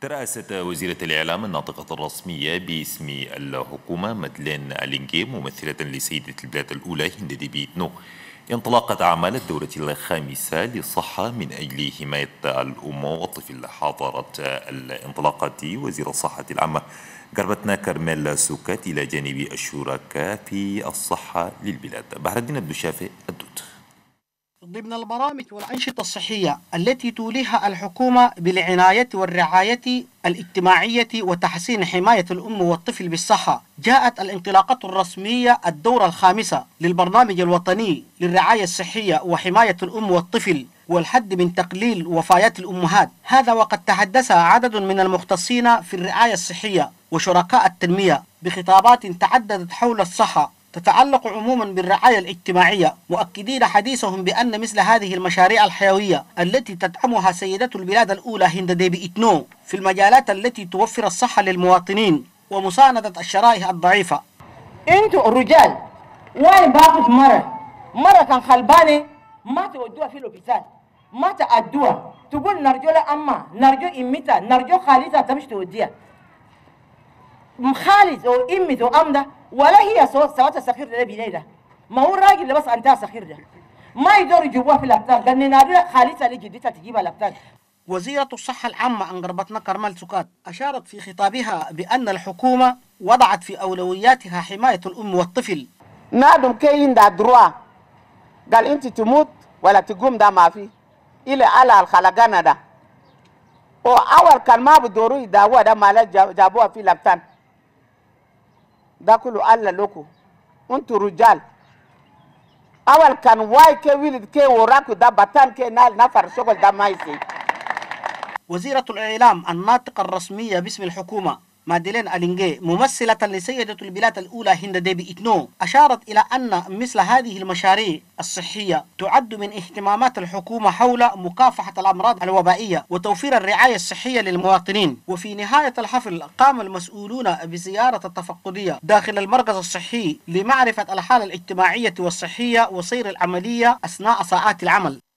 ترأست وزيرة الإعلام الناطقة الرسمية باسم الحكومة مادلين ألينغي ممثلة لسيدة البلاد الأولى هند ديبي إتنو انطلاقة أعمال الدورة الخامسة للصحة من أجل حماية الأم والطفل. حضرت الانطلاقة وزير الصحة العامة قربتنا كرميل سوكات إلى جانب الشركاء في الصحة للبلاد. بحر الدين الدشافي الدود. ضمن البرامج والأنشطة الصحية التي توليها الحكومة بالعناية والرعاية الاجتماعية وتحسين حماية الأم والطفل بالصحة، جاءت الانطلاقة الرسمية الدورة الخامسة للبرنامج الوطني للرعاية الصحية وحماية الأم والطفل والحد من تقليل وفيات الأمهات. هذا وقد تحدث عدد من المختصين في الرعاية الصحية وشركاء التنمية بخطابات تعددت حول الصحة تتعلق عموما بالرعاية الاجتماعية، مؤكدين حديثهم بأن مثل هذه المشاريع الحيوية التي تدعمها سيدة البلاد الأولى هند ديبي إتنو في المجالات التي توفر الصحة للمواطنين ومساندة الشرائح الضعيفة. انتوا الرجال وين باخذ مرة كان خلبانة ما تودوها في الأوبيتال، ما تأدوها، تقول نرجو لها أما نرجو إمتى نرجو خالتها تمشي توديها خالد أو إمت أو أمده ولا هي سوت السخير ده بليلة، ما هو الراجل اللي بس أنتهى السخير ده ما يقدروا يجيبوها في الأبتال، قال نادي خالتها لجدتها تجيبها الأبتال. وزيرة الصحة العامة أنقربتنا كرمال سكات أشارت في خطابها بأن الحكومة وضعت في أولوياتها حماية الأم والطفل. نادم كاين دا دروا قال أنت تموت ولا تقوم ده ما في إلى على الخلقانة ده، وأول كان ما بدوروا يداوها ده ما جابوها في الأبتال ده كله الله لكم انتوا رجال. اول كان واي كي ولد كي وراكو ده بطان كي نال نفر شغل ده ما يصير. وزيرة الإعلام الناطقة الرسمية باسم الحكومة مادلين ألينغي ممثلة لسيدة البلاد الأولى هند ديبي إتنو أشارت إلى أن مثل هذه المشاريع الصحية تعد من اهتمامات الحكومة حول مكافحة الأمراض الوبائية وتوفير الرعاية الصحية للمواطنين. وفي نهاية الحفل قام المسؤولون بزيارة التفقدية داخل المركز الصحي لمعرفة الحالة الاجتماعية والصحية وسير العملية أثناء ساعات العمل.